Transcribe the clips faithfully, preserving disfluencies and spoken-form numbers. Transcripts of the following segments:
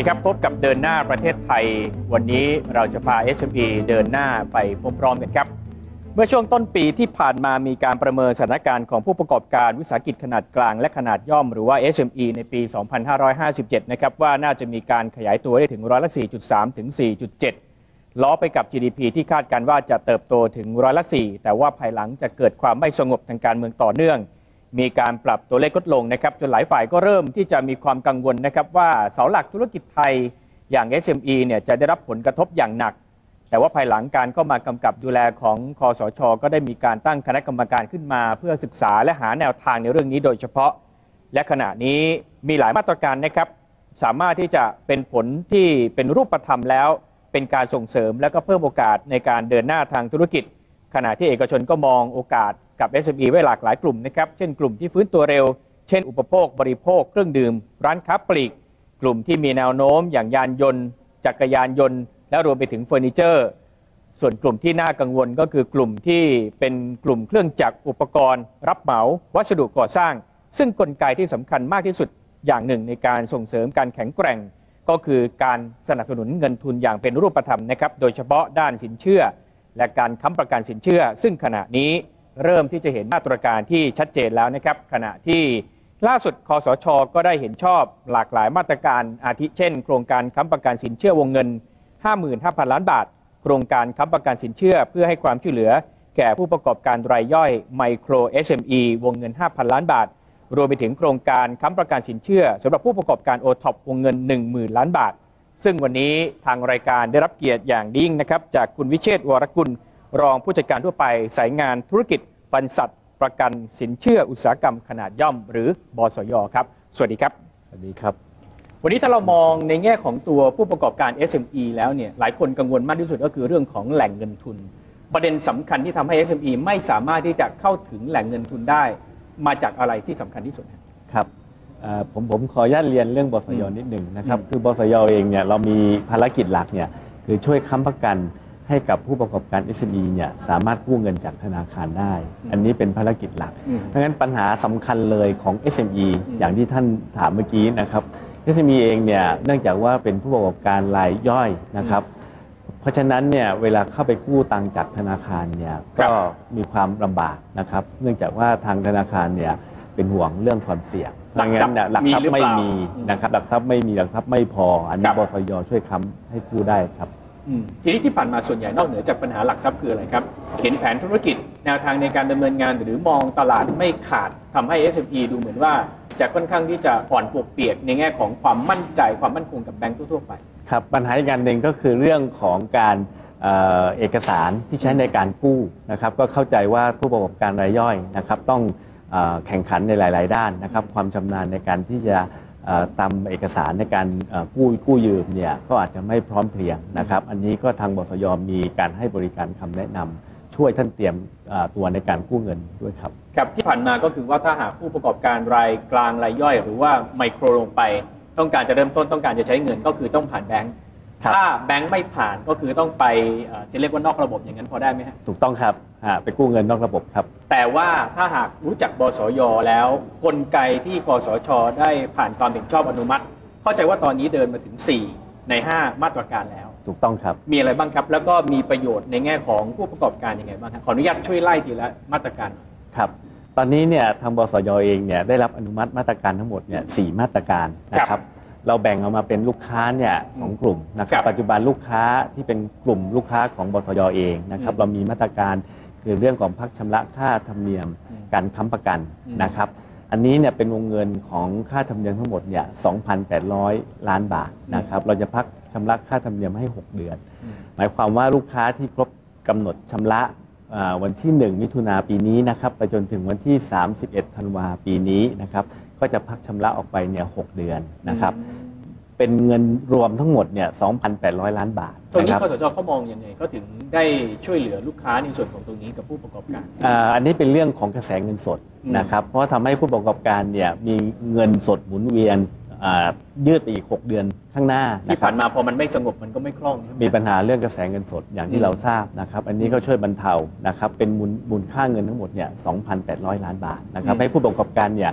วัสดีครับพบกับเดินหน้าประเทศไทยวันนี้เราจะพา เอส เอ็ม อี เดินหน้าไปพร้อมๆกันครับเมื่อช่วงต้นปีที่ผ่านมามีการประเมินสถานการณ์ของผู้ประกอบการวิสาหกิจขนาดกลางและขนาดย่อมหรือว่า เอส เอ็ม อี ในปี สองพันห้าร้อยห้าสิบเจ็ด นะครับว่าน่าจะมีการขยายตัวได้ถึงร้อยละ สี่จุดสาม ถึง สี่จุดเจ็ด ล้อไปกับ จี ดี พี ที่คาดการว่าจะเติบโตถึงร้อยละ สี่แต่ว่าภายหลังจะเกิดความไม่สงบทางการเมืองต่อเนื่องมีการปรับตัวเลขลดลงนะครับจนหลายฝ่ายก็เริ่มที่จะมีความกังวลนะครับว่าเสาหลักธุรกิจไทยอย่าง เอส เอ็ม อี เนี่ยจะได้รับผลกระทบอย่างหนักแต่ว่าภายหลังการเข้ามากำกับดูแลของคสช.ก็ได้มีการตั้งคณะกรรมการขึ้นมาเพื่อศึกษาและหาแนวทางในเรื่องนี้โดยเฉพาะและขณะนี้มีหลายมาตรการนะครับสามารถที่จะเป็นผลที่เป็นรูปธรรมแล้วเป็นการส่งเสริมและก็เพิ่มโอกาสในการเดินหน้าทางธุรกิจขณะที่เอกชนก็มองโอกาสกับ เอส เอ็ม อี ไว้หลากหลายกลุ่มนะครับเช่นกลุ่มที่ฟื้นตัวเร็วเช่นอุปโภคบริโภคเครื่องดื่มร้านค้าปลีกกลุ่มที่มีแนวโน้มอย่างยานยนต์จักรยานยนต์และรวมไปถึงเฟอร์นิเจอร์ส่วนกลุ่มที่น่ากังวลก็คือกลุ่มที่เป็นกลุ่มเครื่องจักรอุปกรณ์รับเหมาวัสดุก่อสร้างซึ่งกลไกที่สำคัญมากที่สุดอย่างหนึ่งในการส่งเสริมการแข็งแกร่งก็คือการสนับสนุนเงินทุนอย่างเป็นรูปธรรมนะครับโดยเฉพาะด้านสินเชื่อและการค้ำประกันสินเชื่อซึ่งขณะนี้เริ่มที่จะเห็นมาตรการที่ชัดเจนแล้วนะครับขณะที่ล่าสุดคสช.ก็ได้เห็นชอบหลากหลายมาตรการอาทิเช่นโครงการค้ำประกันสินเชื่อวงเงิน ห้าหมื่นห้าพัน ล้านบาทโครงการค้ำประกันสินเชื่อเพื่อให้ความช่วยเหลือแก่ผู้ประกอบการรายย่อยไมโคร เอส เอ็ม อี วงเงิน ห้าพัน ล้านบาทรวมไปถึงโครงการค้ำประกันสินเชื่อสำหรับผู้ประกอบการ โอ ท็อป วงเงิน หนึ่งหมื่น ล้านบาทซึ่งวันนี้ทางรายการได้รับเกียรติอย่างยิ่งนะครับจากคุณวิเชษฐ์ วรกุลรองผู้จัดการทั่วไปสายงานธุรกิจบริษัทประกันสินเชื่ออุตสาหกรรมขนาดย่อมหรือบสย.ครับสวัสดีครับสวัสดีครับวันนี้ถ้าเรามองในแง่ของตัวผู้ประกอบการ เอส เอ็ม อี แล้วเนี่ยหลายคนกังวลมากที่สุดก็คือเรื่องของแหล่งเงินทุนประเด็นสำคัญที่ทำให้ เอส เอ็ม อี ไม่สามารถที่จะเข้าถึงแหล่งเงินทุนได้มาจากอะไรที่สำคัญที่สุดครับผมผมขออนุญาตเรียนเรื่องบสย.นิดหนึ่งนะครับคือบสย.เองเนี่ยเรามีภารกิจหลักเนี่ยคือช่วยค้ำประกันให้กับผู้ประกอบการ เอส เอ็ม อี เนี่ยสามารถกู้เงินจากธนาคารได้อันนี้เป็นภารกิจหลักเพราะฉะนั้นปัญหาสำคัญเลยของ เอส เอ็ม อี อย่างที่ท่านถามเมื่อกี้นะครับ เอส เอ็ม อี เองเนี่ยเนื่องจากว่าเป็นผู้ประกอบการรายย่อยนะครับเพราะฉะนั้นเนี่ยเวลาเข้าไปกู้ตังค์จากธนาคารเนี่ยก็มีความลำบากนะครับเนื่องจากว่าทางธนาคารเนี่ยเป็นห่วงเรื่องความเสี่ยงหลักทรัพย์หลักทรัพย์ไม่มีนะครับหลักทรัพย์ไม่มีหลักทรัพย์ไม่พออันนี้บสย.ช่วยค้ำให้กู้ได้ครับทีนี้ที่ผ่านมาส่วนใหญ่นอกเหนือจากปัญหาหลักทรัพย์คืออะไรครับเขียนแผนธุรกิจแนวทางในการดำเนินงานหรือมองตลาดไม่ขาดทำให้ เอส เอ็ม อี ดูเหมือนว่าจะค่อนข้างที่จะอ่อนปวกเปียกในแง่ของความมั่นใจความมั่นคงกับแบงก์ทั่วๆไปครับปัญหาอีกอันหนึ่งก็คือเรื่องของการเอ่อเอกสารที่ใช้ในการกู้นะครับก็เข้าใจว่าผู้ประกอบการรายย่อยนะครับต้องเอ่อแข่งขันในหลายๆด้านนะครับความชำนาญในการที่จะตามเอกสารในการกู้กู้ยืมเนี่ยก็อาจจะไม่พร้อมเพรียงนะครับอันนี้ก็ทางบสย.มีการให้บริการคำแนะนำช่วยท่านเตรียมตัวในการกู้เงินด้วยครับครับที่ผ่านมาก็คือว่าถ้าหากผู้ประกอบการรายกลางรายย่อยหรือว่าไมโครลงไปต้องการจะเริ่มต้นต้องการจะใช้เงินก็คือต้องผ่านแบงก์ถ้าแบงก์ไม่ผ่านก็คือต้องไปจะเรียกว่านอกระบบอย่างนั้นพอได้ไหมฮะถูกต้องครับไปกู้เงินนอกระบบครับแต่ว่าถ้าหากรู้จักบสย.แล้วกลไกที่กสช.ได้ผ่านความเห็นชอบอนุมัติเข้าใจว่าตอนนี้เดินมาถึงสี่ในห้ามาตรการแล้วถูกต้องครับมีอะไรบ้างครับแล้วก็มีประโยชน์ในแง่ของผู้ประกอบการยังไงบ้างครับขออนุญาตช่วยไล่ทีละมาตรการครับตอนนี้เนี่ยทางบสย.เองเนี่ยได้รับอนุมัติมาตรการทั้งหมดเนี่ยสี่มาตรการนะครับเราแบ่งออกมาเป็นลูกค้าเนี่ยสองกลุ่มนะครับปัจจุบันลูกค้าที่เป็นกลุ่มลูกค้าของบสย.เองนะครับเรามีมาตรการคือเรื่องของพักชำระค่าธรรมเนียมการค้ำประกันนะครับอันนี้เนี่ยเป็นวงเงินของค่าธรรมเนียมทั้งหมดเนี่ย สองพันแปดร้อย ล้านบาทนะครับเราจะพักชำระค่าธรรมเนียมให้หกเดือนหมายความว่าลูกค้าที่ครบกำหนดชำระวันที่หนึ่งมิถุนาปีนี้นะครับไปจนถึงวันที่สามสิบเอ็ดธันวาปีนี้นะครับก็จะพักชำระออกไปเนี่ยหกเดือนนะครับเป็นเงินรวมทั้งหมดเนี่ย สองพันแปดร้อย ล้านบาทตรงนี้คสช.เขามองยังไงเขาถึงได้ช่วยเหลือลูกค้าในส่วนของตรงนี้กับผู้ประกอบการอันนี้เป็นเรื่องของกระแสเงินสดนะครับเพราะทำให้ผู้ประกอบการเนี่ยมีเงินสดหมุนเวียนยืดไปอีกหกเดือนข้างหน้าที่ผ่านมาพอมันไม่สงบมันก็ไม่คล่องมีปัญหาเรื่องกระแสเงินสดอย่างที่เราทราบนะครับอันนี้ก็ช่วยบรรเทานะครับเป็นมูลมูลค่าเงินทั้งหมดเนี่ย สองพันแปดร้อย ล้านบาทนะครับให้ผู้ประกอบการเนี่ย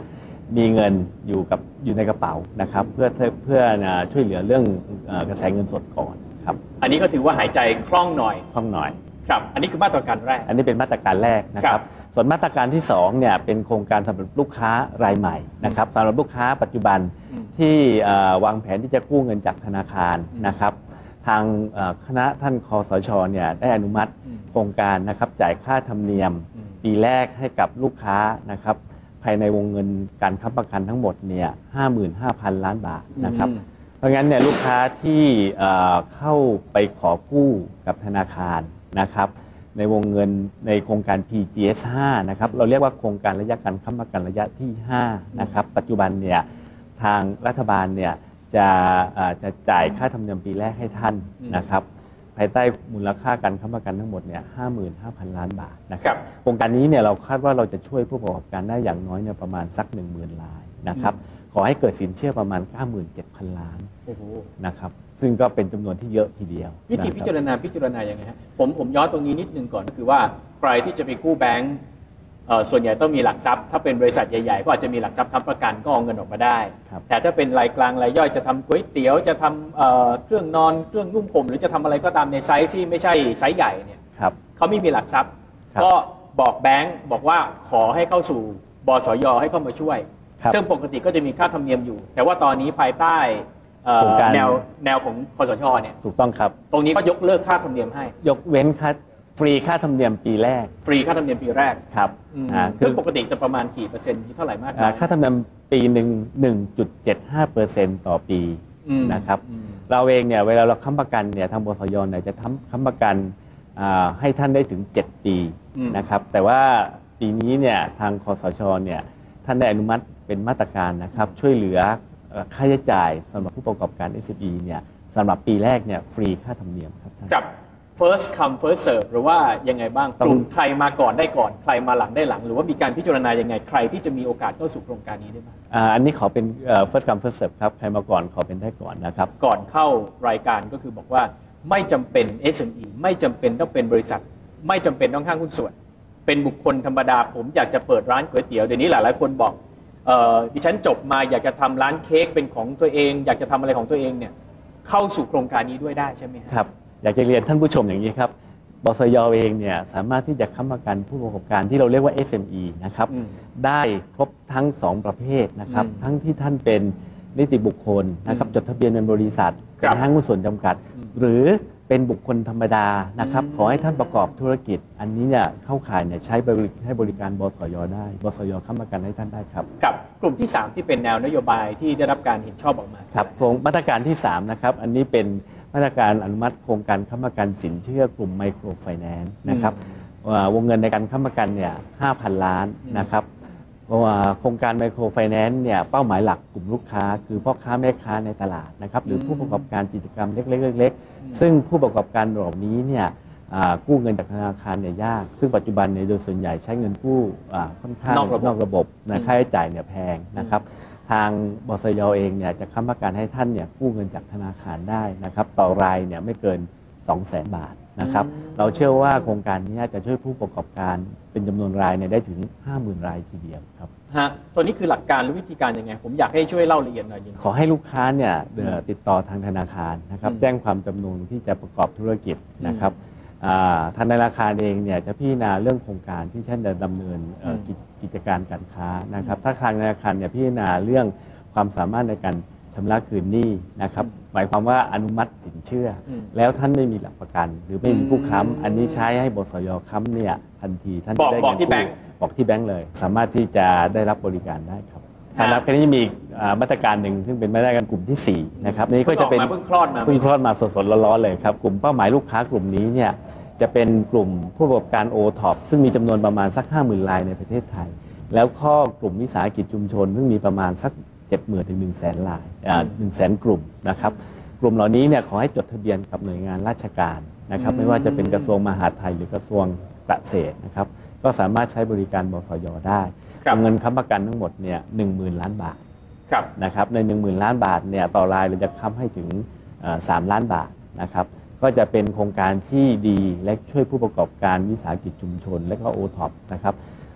มีเงินอยู่กับอยู่ในกระเป๋านะครับเพื่อเพื่อช่วยเหลือเรื่องกระแสเงินสดก่อนครับอันนี้ก็ถือว่าหายใจคล่องหน่อยคล่องหน่อยครับอันนี้คือมาตรการแรกอันนี้เป็นมาตรการแรกนะครับส่วนมาตรการที่สองเนี่ยเป็นโครงการสำหรับลูกค้ารายใหม่นะครับสำหรับลูกค้าปัจจุบันที่วางแผนที่จะกู้เงินจากธนาคารนะครับทางคณะท่านคสชเนี่ยได้อนุมัติโครงการนะครับจ่ายค่าธรรมเนียมปีแรกให้กับลูกค้านะครับภายในวงเงินการค้ำประกันทั้งหมดเนี่ย ห้าหมื่นห้าพัน ล้านบาทนะครับเพราะงั้นเนี่ยลูกค้าที่เข้าไปขอกู้กับธนาคารนะครับในวงเงินในโครงการ พี จี เอส ห้า นะครับเราเรียกว่าโครงการระยะการค้ำประกันระยะที่ห้านะครับปัจจุบันเนี่ยทางรัฐบาลเนี่ยจะจะจ่ายค่าธรรมเนียมปีแรกให้ท่านนะครับภายใต้มูลค่าการค้ำประกันทั้งหมดเนี่ย ห้าหมื่นห้าพัน ล้านบาทนะครับโครงการนี้เนี่ยเราคาดว่าเราจะช่วยผู้ประกอบการได้อย่างน้อยเนี่ยประมาณสัก หนึ่งหมื่น รายนะครับขอให้เกิดสินเชื่อประมาณ เก้าหมื่นเจ็ดพัน ล้านนะครับซึ่งก็เป็นจำนวนที่เยอะทีเดียววิธีพิจารณาพิจารณาอย่างไงฮะผมผมย้อนตรงนี้นิดนึงก่อนก็คือว่าใครที่จะไปกู้แบงก์ส่วนใหญ่ต้องมีหลักทรัพย์ถ้าเป็นบริษัทใหญ่ๆก็อาจจะมีหลักทรัพย์ค้ำประกันก็เอาเงินออกมาได้แต่ถ้าเป็นรายกลางรายย่อยจะทำก๋วยเตี๋ยวจะทำเครื่องนอนเครื่องนุ่งห่มหรือจะทำอะไรก็ตามในไซส์ที่ไม่ใช่ไซส์ใหญ่เนี่ยเขาไม่มีหลักทรัพย์ก็บอกแบงก์บอกว่าขอให้เข้าสู่บสย.ให้เข้ามาช่วยซึ่งปกติก็จะมีค่าธรรมเนียมอยู่แต่ว่าตอนนี้ภายใต้แนวแนวของคสช.เนี่ยถูกต้องครับตรงนี้ก็ยกเลิกค่าธรรมเนียมให้ยกเว้นค่าฟรีค่าธรรมเนียมปีแรกฟรีค่าธรรมเนียมปีแรกครับคือปกติจะประมาณกี่เปอร์เซ็นต์ที่เท่าไหร่มากค่าธรรมเนียมปีหนึ่ง หนึ่งจุดเจ็ดห้าเปอร์เซ็นต์ ต่อปีนะครับเราเองเนี่ยเวลาเราค้ำประกันเนี่ยทางบสย.เนี่ยจะค้ำประกันให้ท่านได้ถึงเจ็ดปีนะครับแต่ว่าปีนี้เนี่ยทางคสช.เนี่ยท่านได้อนุมัติเป็นมาตรการนะครับช่วยเหลือค่าใช้จ่ายสำหรับผู้ประกอบการ เอส เอ็ม อี เนี่ยสำหรับปีแรกเนี่ยฟรีค่าธรรมเนียมครับกับ first come first serve หรือว่ายังไงบ้างกลุ่มใครมาก่อนได้ก่อนใครมาหลังได้หลังหรือว่ามีการพิจารณายังไงใครที่จะมีโอกาสเข้าสู่โครงการนี้ได้บ้างอันนี้ขอเป็น first come first serve ครับใครมาก่อนขอเป็นได้ก่อนนะครับก่อนเข้ารายการก็คือบอกว่าไม่จำเป็น เอส เอ็ม อี ไม่จำเป็นต้องเป็นบริษัทไม่จำเป็นต้องห้างหุ้นส่วนเป็นบุคคลธรรมดาผมอยากจะเปิดร้านก๋วยเตี๋ยวเดี๋ยวนี้หลายๆคนบอกดิฉันจบมาอยากจะทำร้านเค้กเป็นของตัวเองอยากจะทำอะไรของตัวเองเนี่ยเข้าสู่โครงการนี้ด้วยได้ใช่ไหมครับอยากจะเรียนท่านผู้ชมอย่างนี้ครับบสย.เองเนี่ยสามารถที่จะค้ำประกันผู้ประกอบการที่เราเรียกว่า เอส เอ็ม อี นะครับได้ครบทั้งสองประเภทนะครับทั้งที่ท่านเป็นนิติบุคคลนะครับจดทะเบียนเป็นบริษัทเป็นห้างหุ้นส่วนจำกัดหรือเป็นบุคคลธรรมดานะครับขอให้ท่านประกอบธุรกิจอันนี้เนี่ยเข้าข่ายเนี่ยใช้บริให้บริการบสย.ได้บสย.ค้ำประกันให้ท่านได้ครับกับกลุ่มที่สามที่เป็นแนวนโยบายที่ได้รับการเห็นชอบออกมาครับโครงมาตรการที่สามนะครับอันนี้เป็นมาตรการอนุมัติโครงการค้ำประกันสินเชื่อกลุ่มไมโครไฟแนนซ์นะครับวงเงินในการค้ำประกันเนี่ย ห้าพัน ล้านนะครับโครงการไมโครไฟแนนซ์เนี่ยเป้าหมายหลักกลุ่มลูกค้าคือพ่อค้าแม่ค้าในตลาดนะครับหรือผู้ประกอบการกิจกรรมเล็กๆๆซึ่งผู้ประกอบการเหล่านี้เนี่ยกู้เงินจากธนาคารเนี่ยยากซึ่งปัจจุบันเนี่ยโดยส่วนใหญ่ใช้เงินกู้ค่อนข้างนอกระบบนะค่าใช้จ่ายเนี่ยแพงนะครับทางบสย.เองเนี่ยจะค้ำประกันให้ท่านเนี่ยกู้เงินจากธนาคารได้นะครับต่อรายเนี่ยไม่เกิน สองแสน บาทนะครับเราเชื่อว่าโครงการนี้จะช่วยผู้ประกอบการเป็นจำนวนรายเนี่ยได้ถึง ห้าหมื่น รายทีเดียวครับฮะตัวนี้คือหลักการหรือวิธีการยังไงผมอยากให้ช่วยเล่าละเอียดหน่อยขอให้ลูกค้าเนี่ยติดต่อทางธนาคารนะครับแจ้งความจำนงที่จะประกอบธุรกิจนะครับทางธนาคารเองเนี่ยจะพิจารณาเรื่องโครงการที่ท่านจะดำเนินกิจการการค้านะครับถ้าทางธนาคารเนี่ยพิจารณาเรื่องความสามารถในการชำระคืนหนี้นะครับหมายความว่าอนุมัติสินเชื่อแล้วท่านไม่มีหลักประกันหรือไม่มีผู้ค้ำอันนี้ใช้ให้บสย.ค้ำเนี่ยทันทีท่านจะได้เงินกู้บอกที่แบงก์เลยสามารถที่จะได้รับบริการได้ครับครับคราวนี้มีมาตรการหนึ่งซึ่งเป็นมาตรการกลุ่มที่สี่นะครับนี้ก็จะเป็นเพิ่งคลอดมาเพิ่งคลอดมาสดๆร้อนๆเลยครับกลุ่มเป้าหมายลูกค้ากลุ่มนี้เนี่ยจะเป็นกลุ่มผู้ประกอบการ โอ ท็อป ซึ่งมีจำนวนประมาณสัก ห้าหมื่น รายในประเทศไทยแล้วข้อกลุ่มวิสาหกิจชุมชนซึ่งมีประมาณสัก เจ็ดหมื่น ถึง หนึ่งแสน รายอ่า หนึ่งแสน กลุ่มนะครับกลุ่มเหล่านี้เนี่ยขอให้จดทะเบียนกับหน่วยงานราชการนะครับไม่ว่าจะเป็นกระทรวงมหาดไทยหรือกระทรวงเกษตรนะครับก็สามารถใช้บริการบสย.ได้เงินค้ำประกันทั้งหมดเนี่ย หนึ่งหมื่น ล้านบาทนะครับใน หนึ่งหมื่น ล้านบาทเนี่ยต่อรายเราจะค้ำให้ถึงสามล้านบาทนะครับก็จะเป็นโครงการที่ดีและช่วยผู้ประกอบการวิสาหกิจชุมชนและก็ โอ ท็อป นะครับ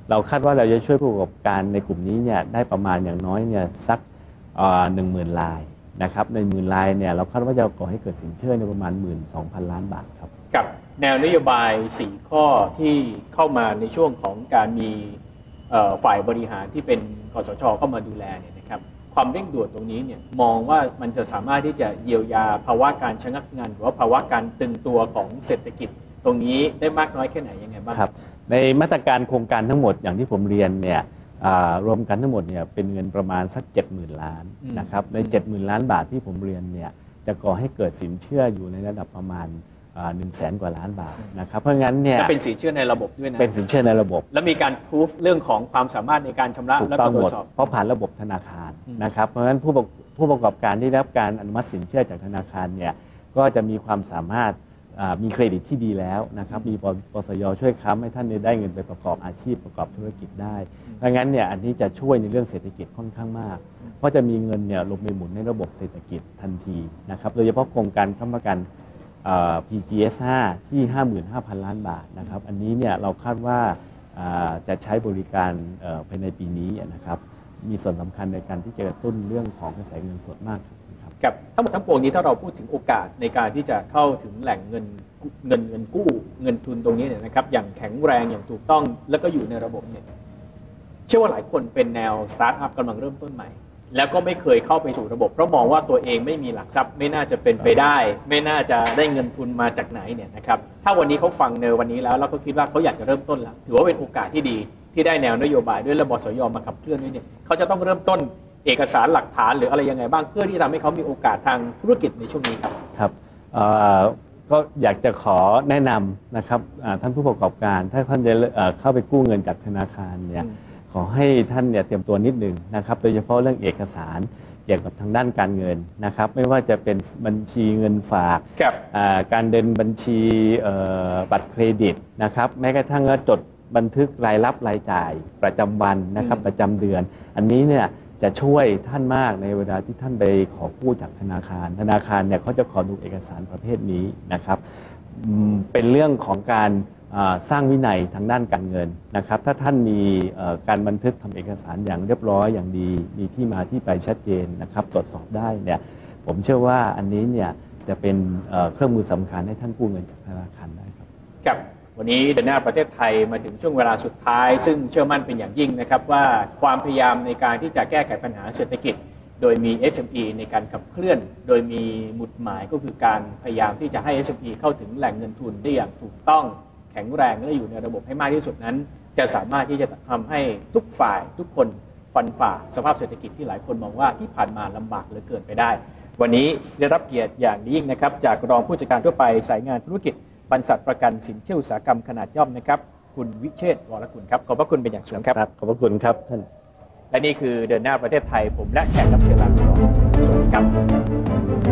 เราคาดว่าเราจะช่วยผู้ประกอบการในกลุ่มนี้เนี่ยได้ประมาณอย่างน้อยเนี่ยสักหนึ่งหมื่นรายนะครับในหมื่นรายเนี่ยเราคาดว่าจะก่อให้เกิดสินเชื่อในประมาณ หนึ่งหมื่นสองพัน ล้านบาทครับกับแนวนโยบายสี่ข้อที่เข้ามาในช่วงของการมีฝ่ายบริหารที่เป็นคสช.เข้ามาดูแลเนี่ยนะครับความเร่งด่วนตรงนี้เนี่ยมองว่ามันจะสามารถที่จะเยียวยาภาวะการชะงักงันหรือว่าภาวะการตึงตัวของเศรษฐกิจตรงนี้ได้มากน้อยแค่ไหนยังไงบ้างครับในมาตรการโครงการทั้งหมดอย่างที่ผมเรียนเนี่ยรวมกันทั้งหมดเนี่ยเป็นเงินประมาณสัก เจ็ดหมื่น ล้านนะครับใน เจ็ดหมื่น ล้านบาทที่ผมเรียนเนี่ยจะก่อให้เกิดสินเชื่ออยู่ในระดับประมาณหนึ่งแสนกว่าล้านบาทนะครับเพราะงั้นเนี่ยจะเป็นสินเชื่อในระบบด้วยนะเป็นสินเชื่อในระบบแล้วมีการพิสูจเรื่องของความสามารถในการชำระและตรวจสอบเพราะผ่านระบบธนาคารนะครับเพราะฉะนั้นผู้ผู้ประกอบการที่ได้รับการอนุมัติสินเชื่อจากธนาคารเนี่ยก็จะมีความสามารถมีเครดิตที่ดีแล้วนะครับมีปสย.ช่วยค้ำให้ท่านได้เงินไปประกอบอาชีพประกอบธุรกิจได้ดังนั้นเนี่ยอันนี้จะช่วยในเรื่องเศรษฐกิจค่อนข้างมากเพราะจะมีเงินเนี่ยลงไปหมุนในระบบเศรษฐกิจทันทีนะครับโดยเฉพาะโครงการค้ำประกัน พี จี เอส ห้า ที่ ห้าหมื่นห้าพัน ล้านบาทนะครับอันนี้เนี่ยเราคาดว่าจะใช้บริการภายในปีนี้นะครับมีส่วนสำคัญในการที่จะกระตุ้นเรื่องของกระแสเงินสดมากกับทั้งหมดทั้งปวงนี้ถ้าเราพูดถึงโอกาสในการที่จะเข้าถึงแหล่งเงินเงินเงินกู้เงินทุนตรงนี้เนี่ยนะครับอย่างแข็งแรงอย่างถูกต้องแล้วก็อยู่ในระบบเนี่ยเชื่อว่าหลายคนเป็นแนวสตาร์ทอัพกำลังเริ่มต้นใหม่แล้วก็ไม่เคยเข้าไปสู่ระบบเพราะมองว่าตัวเองไม่มีหลักทรัพย์ไม่น่าจะเป็นไปได้ไม่น่าจะได้เงินทุนมาจากไหนเนี่ยนะครับถ้าวันนี้เขาฟังในวันนี้แล้วแล้วก็คิดว่าเขาอยากจะเริ่มต้นแล้วถือว่าเป็นโอกาสที่ดีที่ได้แนวนโยบายด้วยและบสย.มาขับเคลื่อนด้วยเนี่ยเขาจะต้องเริ่มต้นเอกสารหลักฐานหรืออะไรยังไงบ้างเพื่อที่ทำให้เขามีโอกาสทางธุรกิจในช่วงนี้ครับครับก็อยากจะขอแนะนำนะครับท่านผู้ประกอบการถ้าท่านจะเข้าไปกู้เงินจากธนาคารเนี่ยขอให้ท่านเนี่ยเตรียมตัวนิดหนึ่งนะครับโดยเฉพาะเรื่องเอกสารเกี่ยวกับทางด้านการเงินนะครับไม่ว่าจะเป็นบัญชีเงินฝากการเดินบัญชีบัตรเครดิตนะครับแม้กระทั่งจดบันทึกรายรับรายจ่ายประจำวันนะครับประจำเดือนอันนี้เนี่ยจะช่วยท่านมากในเวลาที่ท่านไปขอกู้จากธนาคารธนาคารเนี่ยเขาจะขอดูเอกสารประเภทนี้นะครับเป็นเรื่องของการสร้างวินัยทางด้านการเงินนะครับถ้าท่านมีการบันทึกทำเอกสารอย่างเรียบร้อยอย่างดีมีที่มาที่ไปชัดเจนนะครับตรวจสอบได้เนี่ยผมเชื่อว่าอันนี้เนี่ยจะเป็นเครื่องมือสำคัญให้ท่านกู้เงินจากธนาคารได้ครับครับวันนี้เดินหน้าประเทศไทยมาถึงช่วงเวลาสุดท้ายซึ่งเชื่อมั่นเป็นอย่างยิ่งนะครับว่าความพยายามในการที่จะแก้ไขปัญหาเศรษฐกิจโดยมี เอส เอ็ม อี ในการขับเคลื่อนโดยมีหมุดหมายก็คือการพยายามที่จะให้ เอส เอ็ม อี เข้าถึงแหล่งเงินทุนได้อย่างถูกต้องแข็งแรงและอยู่ในระบบให้มากที่สุดนั้นจะสามารถที่จะทำให้ทุกฝ่ายทุกคนฟันฝ่าสภาพเศรษฐกิจที่หลายคนมองว่าที่ผ่านมาลำบากเหลือเกินไปได้วันนี้ได้รับเกียรติอย่างยิ่งนะครับจากรองผู้จัดการทั่วไปสายงานธุรกิจบริษัทประกันสินเชื่ออุตสาหกรรมขนาดย่อมนะครับคุณวิเชษฐ์ วรกุลครับขอบพระคุณเป็นอย่างสูงครับขอบพระคุณครับท่านและนี่คือเดินหน้าประเทศไทยผมและแขกรับเชิญหลักของเราสวัสดีครับ